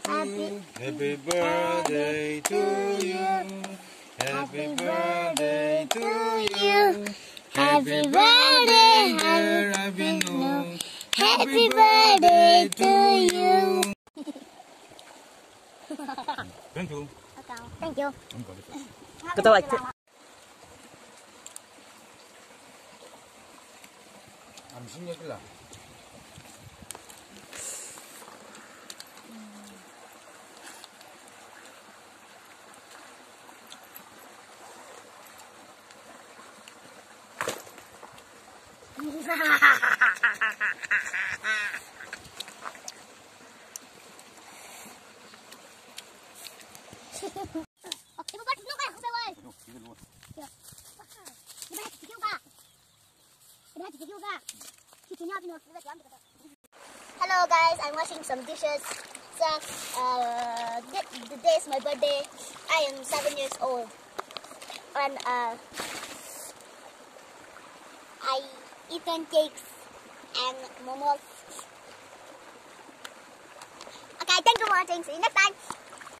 you. Happy birthday to you. Happy birthday to you. Happy birthday, dear vinu. Happy birthday to you. Thank you. Thank you. Ketawa aja. Amsinnya lah. Hello guys, I'm washing some dishes. So, today is my birthday. I am 7 years old. And I eaten cakes and momos. Okay, thank you for watching. See you next time.